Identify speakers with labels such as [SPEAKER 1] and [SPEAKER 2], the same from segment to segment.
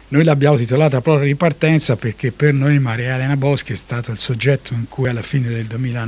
[SPEAKER 1] Noi l'abbiamo titolata proprio Ripartenza perché per noi Maria Elena Boschi è stato il soggetto in cui alla fine del 2000,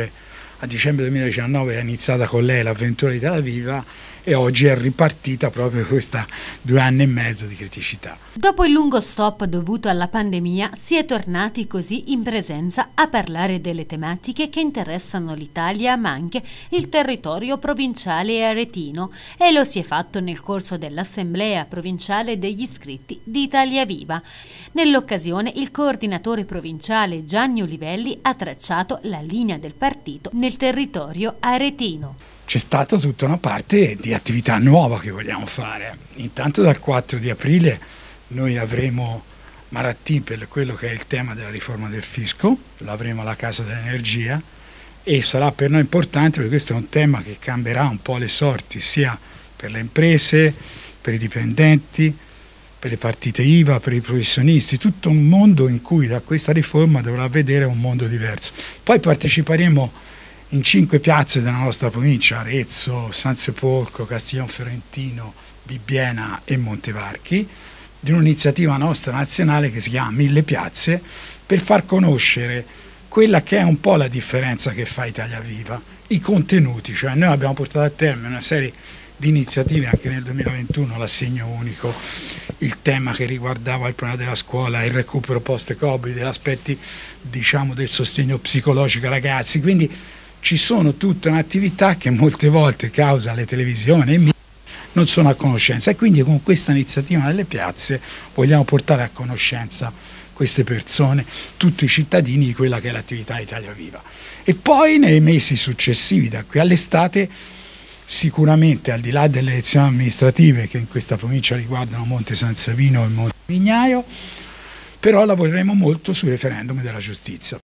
[SPEAKER 1] a dicembre 2019 è iniziata con lei l'avventura di Italia Viva e oggi è ripartita proprio questa 2 anni e mezzo di criticità.
[SPEAKER 2] Dopo il lungo stop dovuto alla pandemia si è tornati così in presenza a parlare delle tematiche che interessano l'Italia ma anche il territorio provinciale e aretino, e lo si è fatto nel corso dell'Assemblea provinciale degli iscritti di Italia Viva. Nell'occasione il coordinatore provinciale Gianni Olivelli ha tracciato la linea del partito nel territorio aretino.
[SPEAKER 1] C'è stata tutta una parte di attività nuova che vogliamo fare. Intanto dal 4 di aprile noi avremo Marattin per quello che è il tema della riforma del fisco, l'avremo alla Casa dell'Energia e sarà per noi importante perché questo è un tema che cambierà un po' le sorti sia per le imprese, per i dipendenti, per le partite IVA, per i professionisti, tutto un mondo in cui da questa riforma dovrà vedere un mondo diverso. Poi parteciperemo in 5 piazze della nostra provincia, Arezzo, San Sepolcro, Castiglion Fiorentino, Bibbiena e Montevarchi, di un'iniziativa nostra nazionale che si chiama 1000 piazze, per far conoscere quella che è un po' la differenza che fa Italia Viva, i contenuti, cioè noi abbiamo portato a termine una serie di iniziative anche nel 2021, l'assegno unico, il tema che riguardava il problema della scuola, il recupero post-Covid, gli aspetti diciamo del sostegno psicologico ai ragazzi, quindi ci sono tutta un'attività che molte volte causa le televisioni e non sono a conoscenza e quindi con questa iniziativa nelle piazze vogliamo portare a conoscenza queste persone, tutti i cittadini di quella che è l'attività Italia Viva. E poi nei mesi successivi, da qui all'estate, sicuramente al di là delle elezioni amministrative che in questa provincia riguardano Monte San Savino e Monte Vignaio, però lavoreremo molto sui referendum della giustizia.